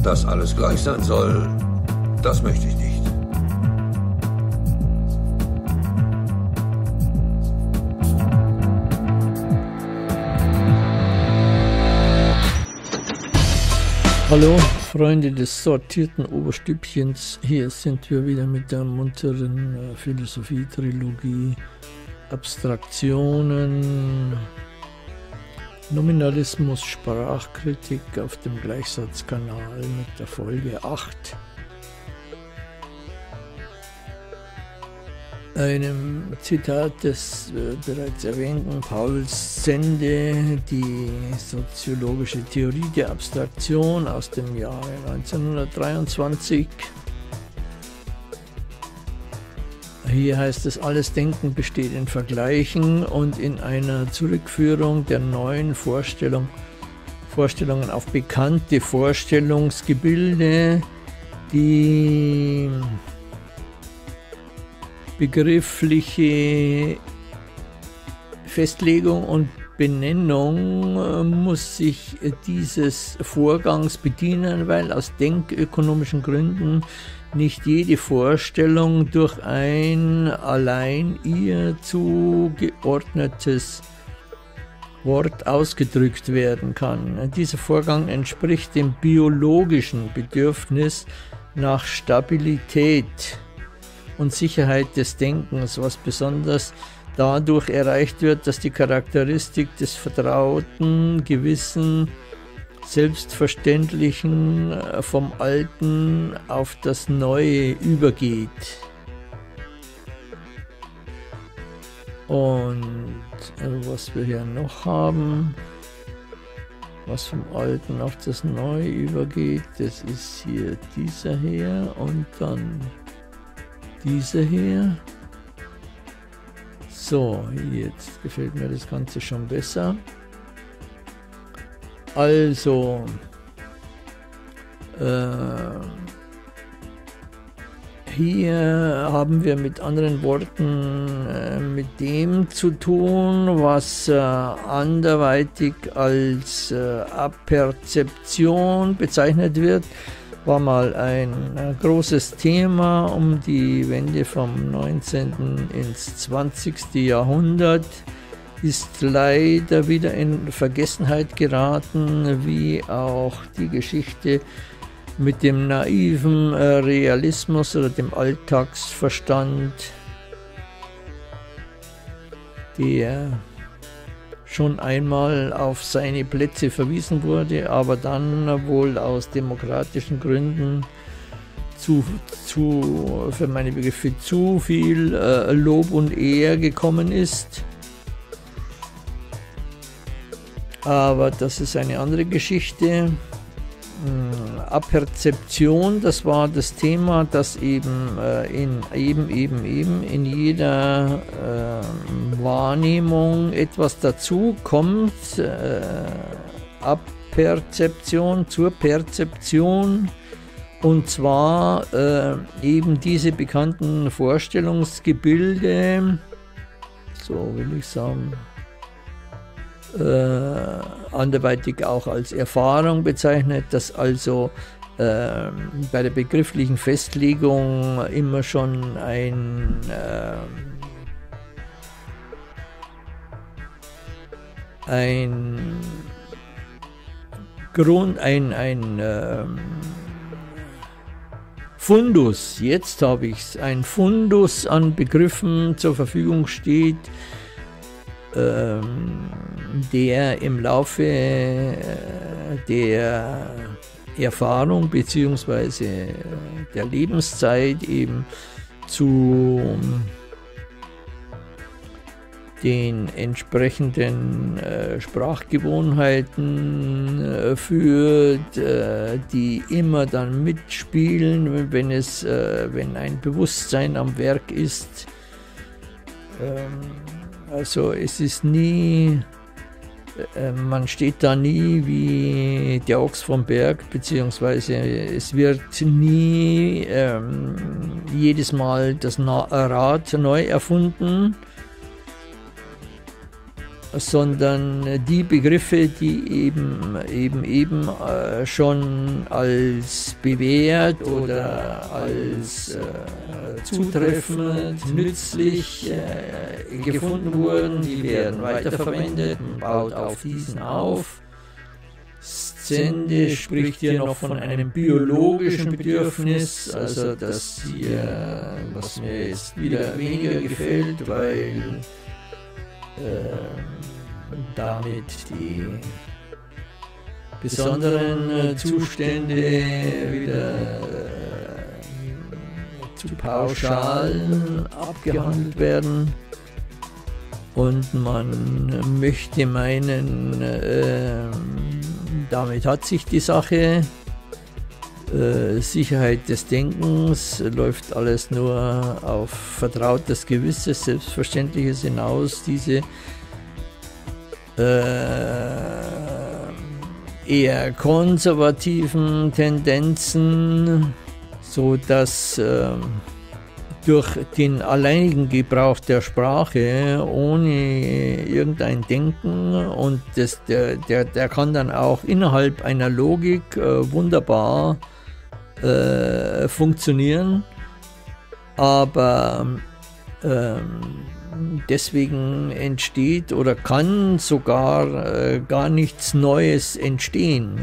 Dass alles gleich sein soll, das möchte ich nicht. Hallo Freunde des sortierten Oberstübchens, hier sind wir wieder mit der munteren Philosophie-Trilogie, Abstraktionen, Nominalismus, Sprachkritik auf dem Gleichsatzkanal mit der Folge 8. Einem Zitat des bereits erwähnten Pauls Sende, die soziologische Theorie der Abstraktion aus dem Jahre 1923. Hier heißt es, alles Denken besteht in Vergleichen und in einer Zurückführung der neuen Vorstellungen auf bekannte Vorstellungsgebilde, die begriffliche Festlegung und Benennung muss sich dieses Vorgangs bedienen, weil aus denkökonomischen Gründen nicht jede Vorstellung durch ein allein ihr zugeordnetes Wort ausgedrückt werden kann. Dieser Vorgang entspricht dem biologischen Bedürfnis nach Stabilität und Sicherheit des Denkens, was besonders dadurch erreicht wird, dass die Charakteristik des vertrauten, gewissen, selbstverständlichen vom Alten auf das Neue übergeht. Und was wir hier noch haben, was vom Alten auf das Neue übergeht, das ist hier dieser hier und dann dieser hier. So, jetzt gefällt mir das Ganze schon besser. Also, hier haben wir mit anderen Worten mit dem zu tun, was anderweitig als Aperzeption bezeichnet wird. War mal ein großes Thema um die Wende vom 19. ins 20. Jahrhundert, ist leider wieder in Vergessenheit geraten, wie auch die Geschichte mit dem naiven Realismus oder dem Alltagsverstand, der schon einmal auf seine Plätze verwiesen wurde, aber dann wohl aus demokratischen Gründen für meine Begriffe zu viel Lob und Ehr gekommen ist. Aber das ist eine andere Geschichte. Aperzeption, das war das Thema, das eben in jeder Wahrnehmung etwas dazu kommt. Aperzeption zur Perzeption, und zwar eben diese bekannten Vorstellungsgebilde, so will ich sagen, anderweitig auch als Erfahrung bezeichnet, dass also bei der begrifflichen Festlegung immer schon ein Fundus, jetzt habe ich es, ein Fundus an Begriffen zur Verfügung steht, der im Laufe der Erfahrung bzw. der Lebenszeit eben zu den entsprechenden Sprachgewohnheiten führt, die immer dann mitspielen, wenn ein Bewusstsein am Werk ist. Also es ist nie, man steht da nie wie der Ochs vom Berg, beziehungsweise es wird nie jedes Mal das Rad neu erfunden. sondern die Begriffe, die eben schon als bewährt oder als zutreffend, nützlich gefunden wurden, die werden weiterverwendet, man baut auf diesen auf. Szende spricht hier noch von einem biologischen Bedürfnis, also das hier, was mir jetzt wieder weniger gefällt, weil damit die besonderen Zustände wieder zu pauschal abgehandelt werden und man möchte meinen, damit hat sich die Sache. Sicherheit des Denkens läuft alles nur auf vertrautes Gewisses, Selbstverständliches hinaus. Diese eher konservativen Tendenzen, so dass durch den alleinigen Gebrauch der Sprache ohne irgendein Denken und der kann dann auch innerhalb einer Logik wunderbar funktionieren, aber deswegen entsteht oder kann sogar gar nichts Neues entstehen.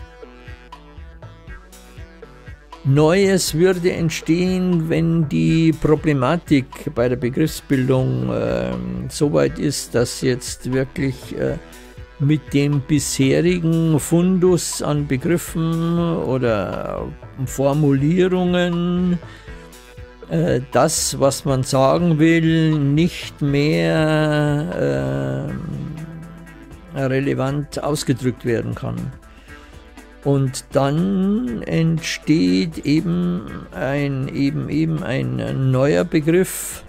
Neues würde entstehen, wenn die Problematik bei der Begriffsbildung so weit ist, dass jetzt wirklich mit dem bisherigen Fundus an Begriffen oder Formulierungen das, was man sagen will, nicht mehr relevant ausgedrückt werden kann. Und dann entsteht eben ein neuer Begriff,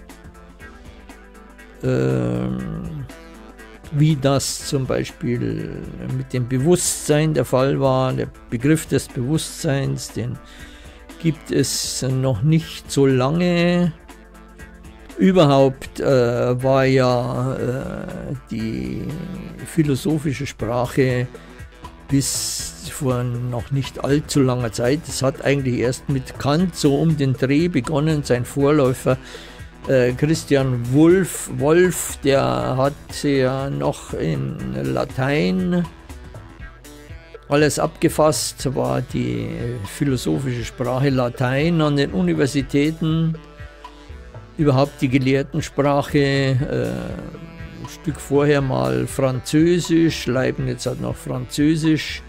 wie das zum Beispiel mit dem Bewusstsein der Fall war. Der Begriff des Bewusstseins, den gibt es noch nicht so lange. Überhaupt war ja die philosophische Sprache bis vor noch nicht allzu langer Zeit, es hat eigentlich erst mit Kant so um den Dreh begonnen, sein Vorläufer Christian Wolff, der hat ja noch in Latein alles abgefasst, war die philosophische Sprache Latein an den Universitäten, überhaupt die Gelehrtensprache, ein Stück vorher mal Französisch, Leibniz hat noch Französisch,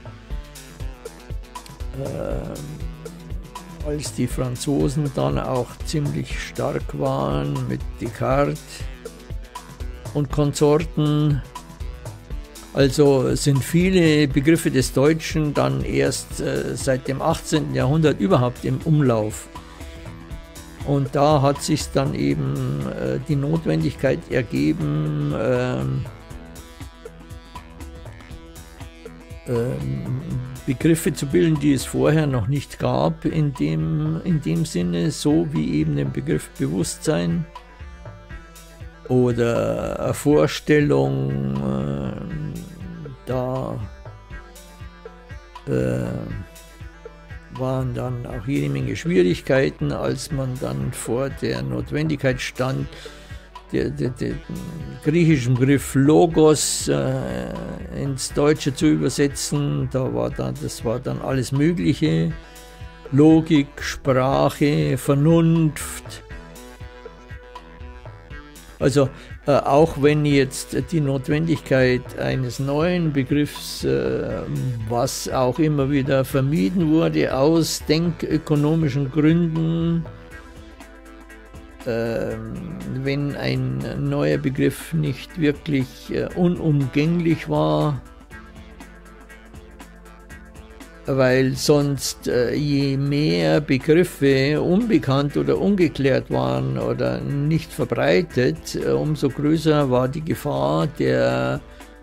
als die Franzosen dann auch ziemlich stark waren mit Descartes und Konsorten. Also sind viele Begriffe des Deutschen dann erst seit dem 18. Jahrhundert überhaupt im Umlauf. Und da hat sich dann eben die Notwendigkeit ergeben, Begriffe zu bilden, die es vorher noch nicht gab, in dem Sinne, so wie eben den Begriff Bewusstsein oder Vorstellung, da waren dann auch jede Menge Schwierigkeiten, als man dann vor der Notwendigkeit stand, den griechischen Begriff Logos ins Deutsche zu übersetzen. Das war dann alles Mögliche. Logik, Sprache, Vernunft. Also auch wenn jetzt die Notwendigkeit eines neuen Begriffs, was auch immer wieder vermieden wurde, aus denkökonomischen Gründen, wenn ein neuer Begriff nicht wirklich unumgänglich war, weil sonst je mehr Begriffe unbekannt oder ungeklärt waren oder nicht verbreitet, umso größer war die Gefahr der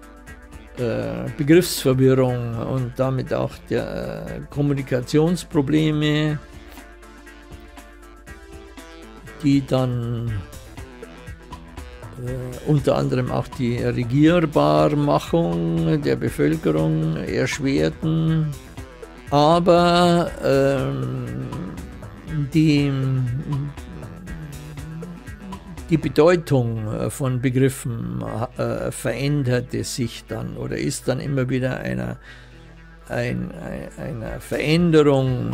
Begriffsverwirrung und damit auch der Kommunikationsprobleme, die dann unter anderem auch die Regierbarmachung der Bevölkerung erschwerten, aber die Bedeutung von Begriffen veränderte sich dann oder ist dann immer wieder einer Veränderung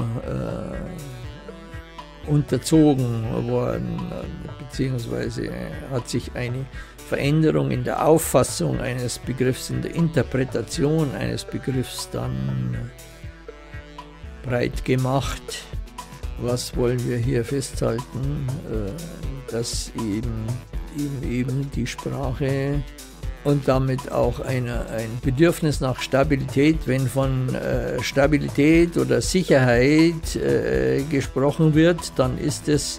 unterzogen worden, beziehungsweise hat sich eine Veränderung in der Auffassung eines Begriffs, in der Interpretation eines Begriffs dann breit gemacht. Was wollen wir hier festhalten? Dass eben die Sprache und damit auch ein Bedürfnis nach Stabilität, wenn von Stabilität oder Sicherheit gesprochen wird, dann ist es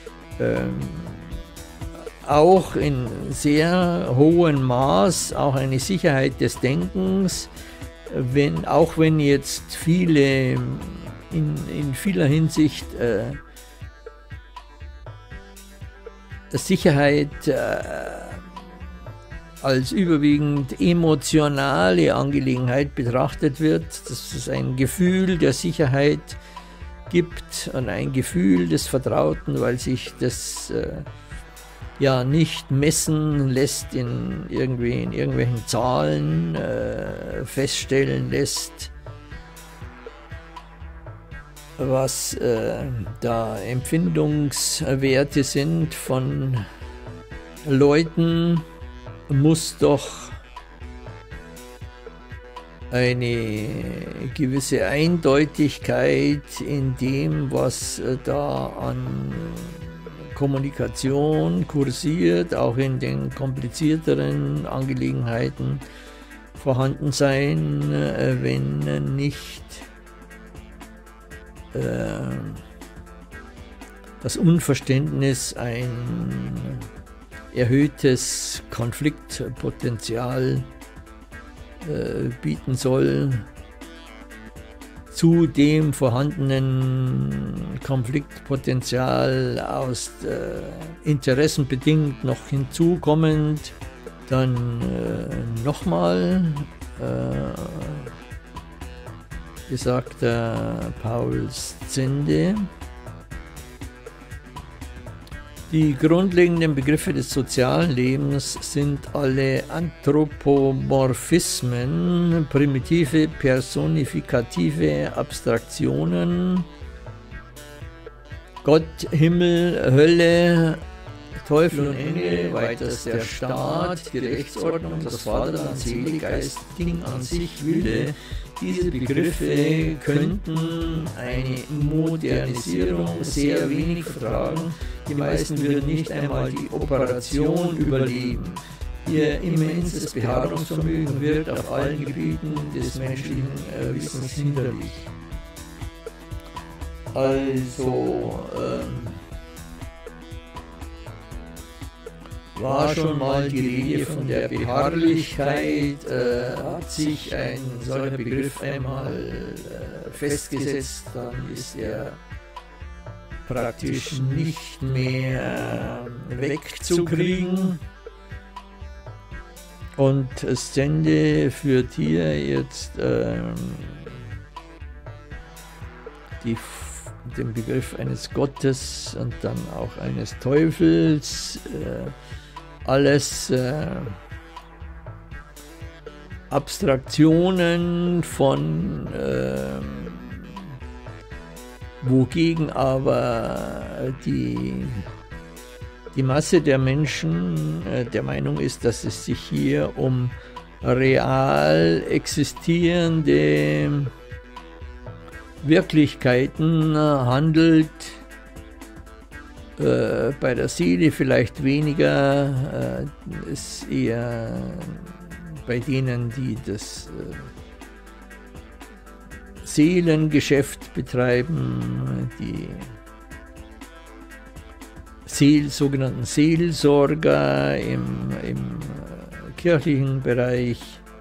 auch in sehr hohem Maß auch eine Sicherheit des Denkens, auch wenn jetzt viele in vieler Hinsicht Sicherheit als überwiegend emotionale Angelegenheit betrachtet wird, dass es ein Gefühl der Sicherheit gibt und ein Gefühl des Vertrauten, weil sich das nicht messen lässt, in irgendwelchen Zahlen feststellen lässt, was da Empfindungswerte sind von Leuten, muss doch eine gewisse Eindeutigkeit in dem, was da an Kommunikation kursiert, auch in den komplizierteren Angelegenheiten vorhanden sein, wenn nicht das Unverständnis ein erhöhtes Konfliktpotenzial bieten soll, zu dem vorhandenen Konfliktpotenzial aus interessenbedingt noch hinzukommend, dann nochmal besagter Paul Szende. Die grundlegenden Begriffe des sozialen Lebens sind alle Anthropomorphismen, primitive personifikative Abstraktionen. Gott, Himmel, Hölle, Teufel und Engel, weiters der Staat, die Rechtsordnung, das Vaterland, Seele, Geist, Ding an sich, Wille. Diese Begriffe könnten eine Modernisierung sehr wenig vertragen. Die meisten würden nicht einmal die Operation überleben. Ihr immenses Beharrungsvermögen wird auf allen Gebieten des menschlichen Wissens hinderlich. Also war schon mal die Rede von der Beharrlichkeit, hat sich ein solcher Begriff einmal festgesetzt, dann ist er praktisch nicht mehr wegzukriegen. Und Szende führt hier jetzt den Begriff eines Gottes und dann auch eines Teufels, alles Abstraktionen von wogegen aber die Masse der Menschen der Meinung ist, dass es sich hier um real existierende Wirklichkeiten handelt, bei der Seele vielleicht weniger, ist eher bei denen, die das Seelengeschäft betreiben, die sogenannten Seelsorger im kirchlichen Bereich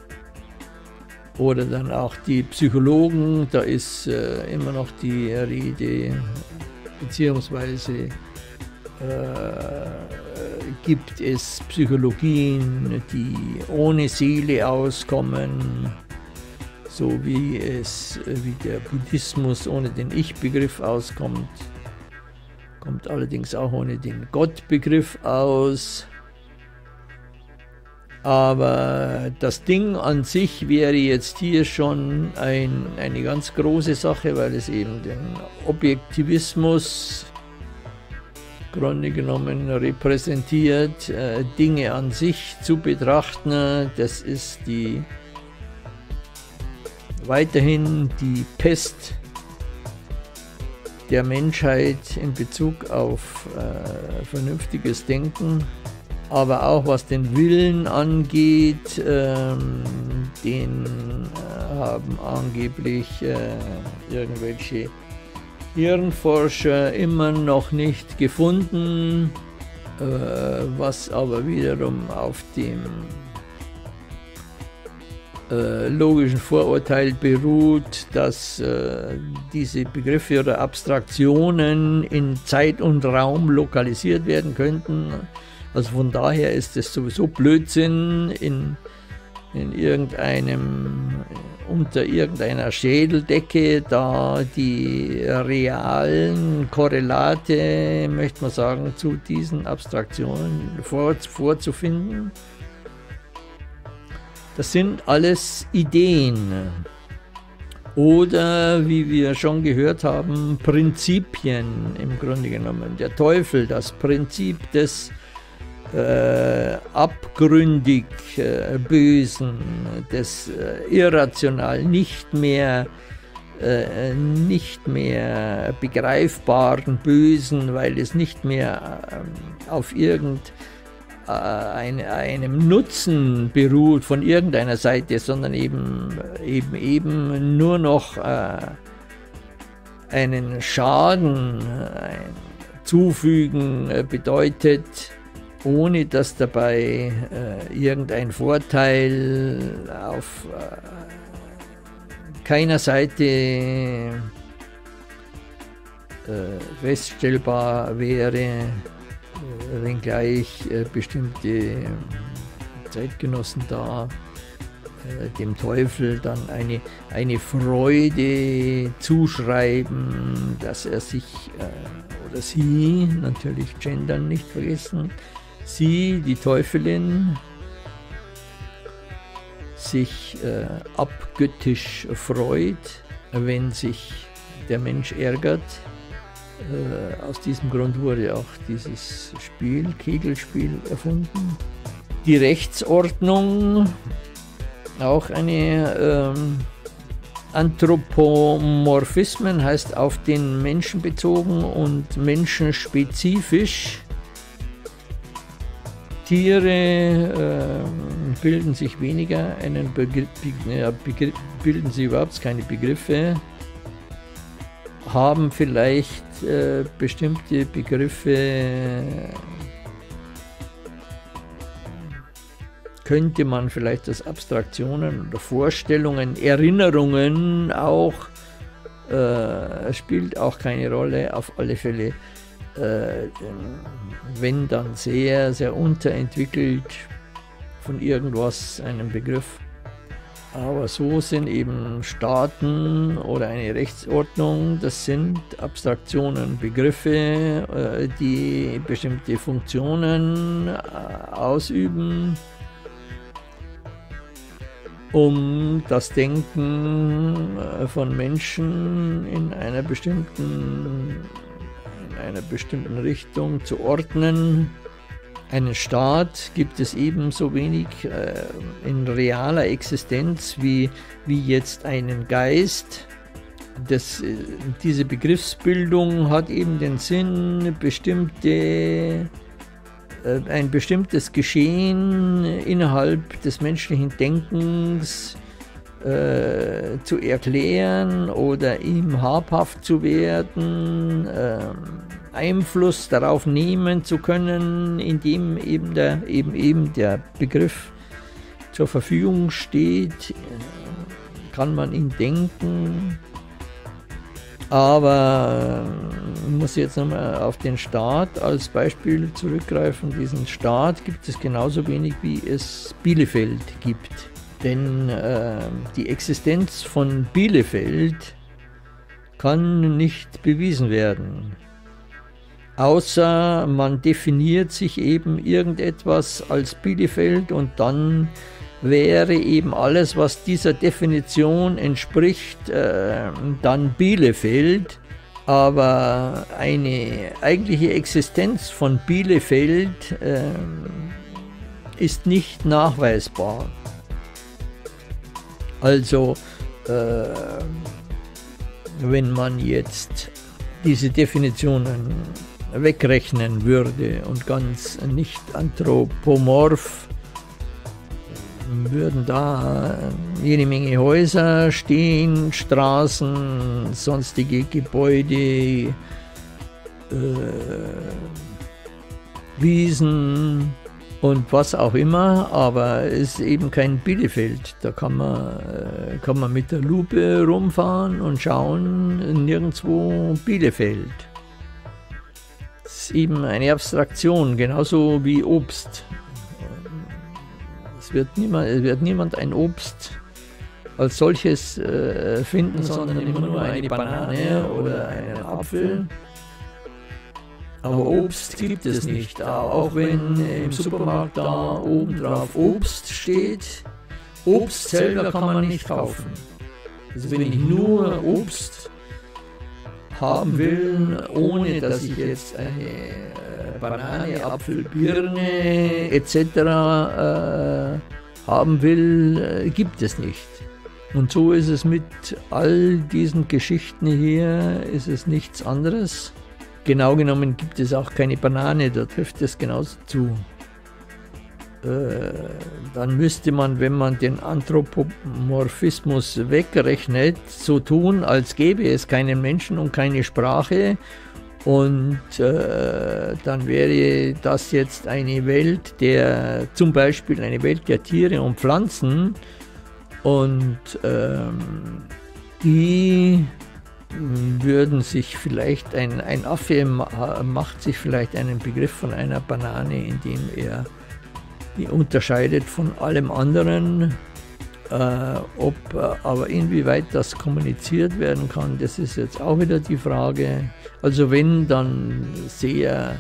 oder dann auch die Psychologen, da ist immer noch die Rede, beziehungsweise gibt es Psychologien, die ohne Seele auskommen, so wie der Buddhismus ohne den Ich-Begriff auskommt, kommt allerdings auch ohne den Gott-Begriff aus. Aber das Ding an sich wäre jetzt hier schon eine ganz große Sache, weil es eben den Objektivismus im Grunde genommen repräsentiert, Dinge an sich zu betrachten. Das ist weiterhin die Pest der Menschheit in Bezug auf vernünftiges Denken. Aber auch was den Willen angeht, den haben angeblich irgendwelche Hirnforscher immer noch nicht gefunden, was aber wiederum auf dem logischen Vorurteil beruht, dass diese Begriffe oder Abstraktionen in Zeit und Raum lokalisiert werden könnten. Also von daher ist es sowieso Blödsinn, unter irgendeiner Schädeldecke da die realen Korrelate, möchte man sagen, zu diesen Abstraktionen vorzufinden. Das sind alles Ideen oder, wie wir schon gehört haben, Prinzipien im Grunde genommen. Der Teufel, das Prinzip des abgründig Bösen, des irrational, nicht mehr begreifbaren Bösen, weil es nicht mehr auf einem Nutzen beruht von irgendeiner Seite, sondern eben nur noch einen Schaden zufügen bedeutet, ohne dass dabei irgendein Vorteil auf keiner Seite feststellbar wäre, wenngleich bestimmte Zeitgenossen da dem Teufel dann eine Freude zuschreiben, dass er sich oder sie, natürlich gendern nicht vergessen, sie, die Teufelin, sich abgöttisch freut, wenn sich der Mensch ärgert. Aus diesem Grund wurde auch dieses Spiel, Kegelspiel, erfunden. Die Rechtsordnung, auch eine Anthropomorphismen, heißt auf den Menschen bezogen und menschenspezifisch. Tiere bilden sich weniger bilden sie überhaupt keine Begriffe, haben vielleicht bestimmte Begriffe, könnte man vielleicht als Abstraktionen oder Vorstellungen, Erinnerungen auch, spielt auch keine Rolle, auf alle Fälle, wenn dann sehr, sehr unterentwickelt von irgendwas, einem Begriff. Aber so sind eben Staaten oder eine Rechtsordnung, das sind Abstraktionen, Begriffe, die bestimmte Funktionen ausüben, um das Denken von Menschen in einer bestimmten Richtung zu ordnen. Einen Staat gibt es ebenso wenig in realer Existenz wie jetzt einen Geist. Diese Begriffsbildung hat eben den Sinn, ein bestimmtes Geschehen innerhalb des menschlichen Denkens zu erklären oder ihm habhaft zu werden, Einfluss darauf nehmen zu können, indem eben der Begriff zur Verfügung steht, kann man ihn denken. Aber ich muss jetzt nochmal auf den Staat als Beispiel zurückgreifen. Diesen Staat gibt es genauso wenig, wie es Bielefeld gibt. Denn die Existenz von Bielefeld kann nicht bewiesen werden. Außer man definiert sich eben irgendetwas als Bielefeld und dann wäre eben alles, was dieser Definition entspricht, dann Bielefeld. Aber eine eigentliche Existenz von Bielefeld ist nicht nachweisbar. Also, wenn man jetzt diese Definitionen wegrechnen würde und ganz nicht anthropomorph, würden da jede Menge Häuser stehen, Straßen, sonstige Gebäude, Wiesen und was auch immer, aber es ist eben kein Bielefeld. Da kann man mit der Lupe rumfahren und schauen, nirgendwo Bielefeld. Es ist eben eine Abstraktion, genauso wie Obst. Es wird niemand ein Obst als solches finden, sondern immer nur eine Banane oder einen Apfel. Aber Obst gibt es nicht, auch wenn im Supermarkt da oben drauf Obst steht. Obst selber kann man nicht kaufen. Also wenn ich nur Obst haben will, ohne dass ich jetzt eine Banane, Apfel, Birne etc. Haben will, gibt es nicht. Und so ist es mit all diesen Geschichten hier, ist es nichts anderes. Genau genommen gibt es auch keine Banane, da trifft es genauso zu. Dann müsste man, wenn man den Anthropomorphismus wegrechnet, so tun, als gäbe es keinen Menschen und keine Sprache. Und dann wäre das jetzt eine Welt zum Beispiel eine Welt der Tiere und Pflanzen. Und die würden sich vielleicht, ein Affe macht sich vielleicht einen Begriff von einer Banane, indem er die unterscheidet von allem anderen. Aber inwieweit das kommuniziert werden kann, das ist jetzt auch wieder die Frage. Also wenn, dann sehr,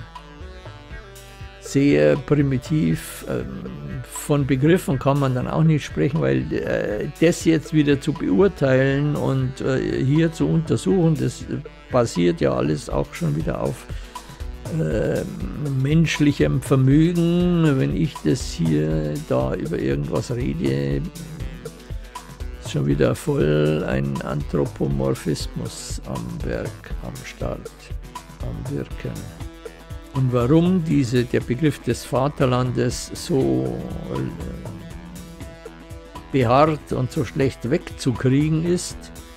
sehr primitiv. Von Begriffen kann man dann auch nicht sprechen, weil das jetzt wieder zu beurteilen und hier zu untersuchen, das basiert ja alles auch schon wieder auf menschlichem Vermögen. Wenn ich das hier da über irgendwas rede, ist schon wieder voll ein Anthropomorphismus am Werk, am Start, am Wirken. Und warum der Begriff des Vaterlandes so beharrt und so schlecht wegzukriegen ist,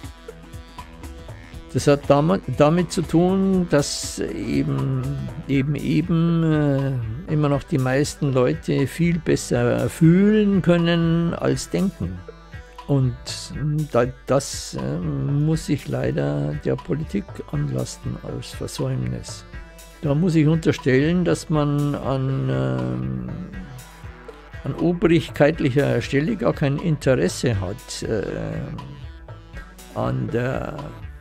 das hat damit zu tun, dass eben immer noch die meisten Leute viel besser fühlen können als denken. Und das muss ich leider der Politik anlasten als Versäumnis. Da muss ich unterstellen, dass man an obrigkeitlicher Stelle gar kein Interesse hat an der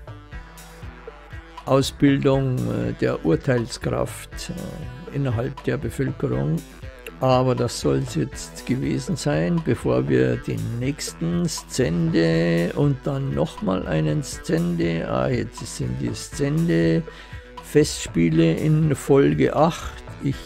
Ausbildung der Urteilskraft innerhalb der Bevölkerung. Aber das soll es jetzt gewesen sein, bevor wir den nächsten Szende und dann nochmal einen Szende, jetzt sind die Szende-Festspiele in Folge 8. Ich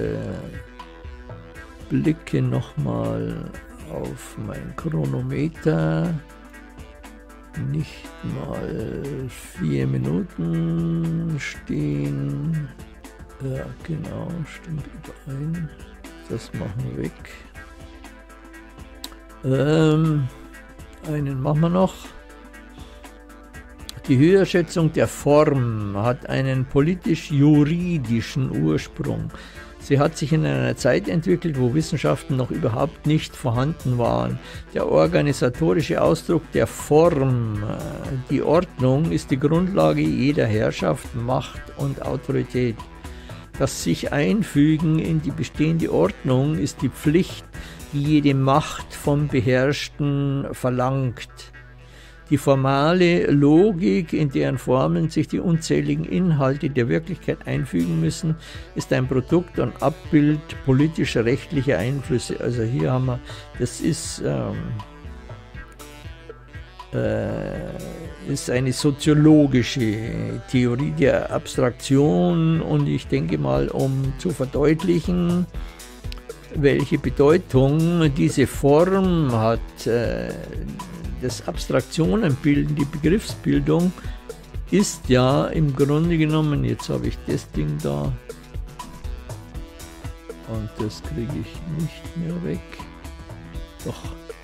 blicke nochmal auf mein Chronometer. Nicht mal 4 Minuten stehen. Ja, genau, stimmt überein. Das machen wir weg. Einen machen wir noch. Die Höherschätzung der Form hat einen politisch-juridischen Ursprung. Sie hat sich in einer Zeit entwickelt, wo Wissenschaften noch überhaupt nicht vorhanden waren. Der organisatorische Ausdruck der Form, die Ordnung, ist die Grundlage jeder Herrschaft, Macht und Autorität. Das sich Einfügen in die bestehende Ordnung ist die Pflicht, die jede Macht vom Beherrschten verlangt. Die formale Logik, in deren Formeln sich die unzähligen Inhalte der Wirklichkeit einfügen müssen, ist ein Produkt und Abbild politisch-rechtlicher Einflüsse. Also hier haben wir, das ist eine soziologische Theorie der Abstraktion, und ich denke mal, um zu verdeutlichen, welche Bedeutung diese Form hat, das Abstraktionenbilden, die Begriffsbildung, ist ja im Grunde genommen, jetzt habe ich das Ding da und das kriege ich nicht mehr weg, doch.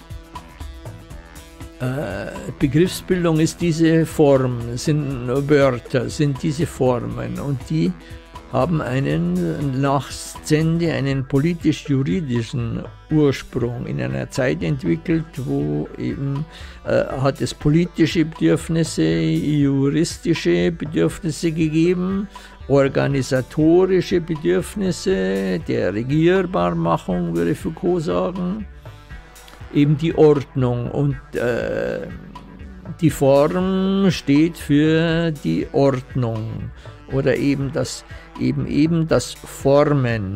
Begriffsbildung ist diese Form, sind Wörter, sind diese Formen, und die haben einen nach Szende, einen politisch-juridischen Ursprung in einer Zeit entwickelt, wo eben hat es politische Bedürfnisse, juristische Bedürfnisse gegeben, organisatorische Bedürfnisse der Regierbarmachung, würde Foucault sagen, eben die Ordnung, und die Form steht für die Ordnung oder eben das Formen,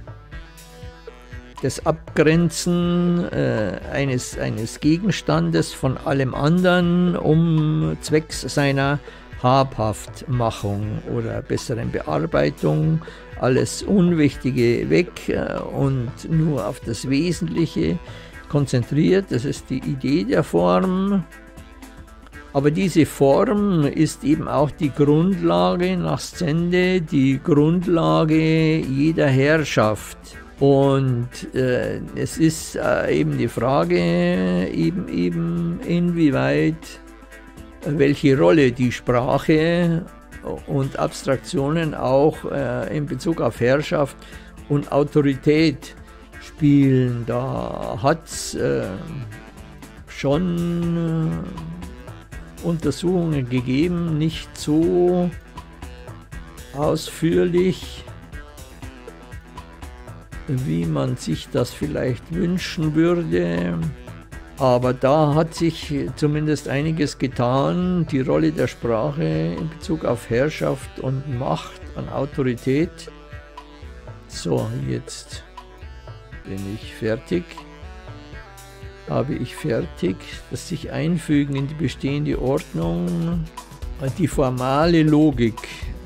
das Abgrenzen eines Gegenstandes von allem anderen, zwecks seiner Habhaftmachung oder besseren Bearbeitung, alles Unwichtige weg und nur auf das Wesentliche konzentriert. Das ist die Idee der Form. Aber diese Form ist eben auch die Grundlage nach Szende, die Grundlage jeder Herrschaft. Und es ist eben die Frage, eben inwieweit, welche Rolle die Sprache und Abstraktionen auch in Bezug auf Herrschaft und Autorität spielen. Da hat es schon Untersuchungen gegeben, nicht so ausführlich, wie man sich das vielleicht wünschen würde, aber da hat sich zumindest einiges getan. Die Rolle der Sprache in Bezug auf Herrschaft und Macht und Autorität. So, jetzt bin ich fertig. Habe ich fertig, das sich einfügen in die bestehende Ordnung, die formale Logik,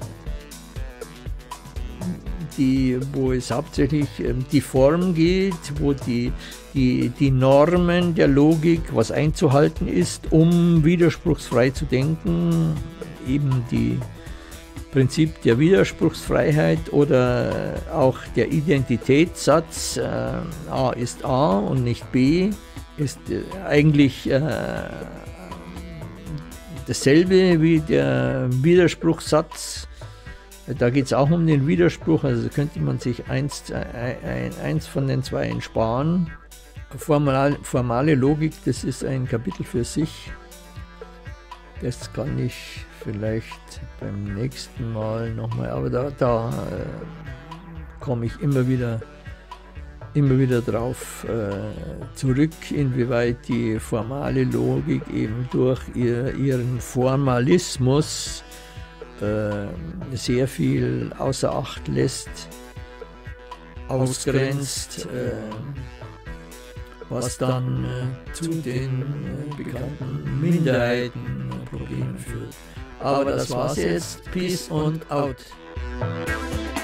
wo es hauptsächlich die Form geht, wo die Normen der Logik, was einzuhalten ist, um widerspruchsfrei zu denken, eben die Prinzip der Widerspruchsfreiheit oder auch der Identitätssatz, A ist A und nicht B, ist eigentlich dasselbe wie der Widerspruchssatz. Da geht es auch um den Widerspruch, also könnte man sich eins von den zwei sparen. Formale Logik, das ist ein Kapitel für sich. Das kann ich vielleicht beim nächsten Mal nochmal, aber da komme ich immer wieder drauf zurück, inwieweit die formale Logik eben durch ihren Formalismus sehr viel außer Acht lässt, ausgrenzt, was dann zu den bekannten Minderheitenproblemen führt. Aber das war's jetzt. Peace und out.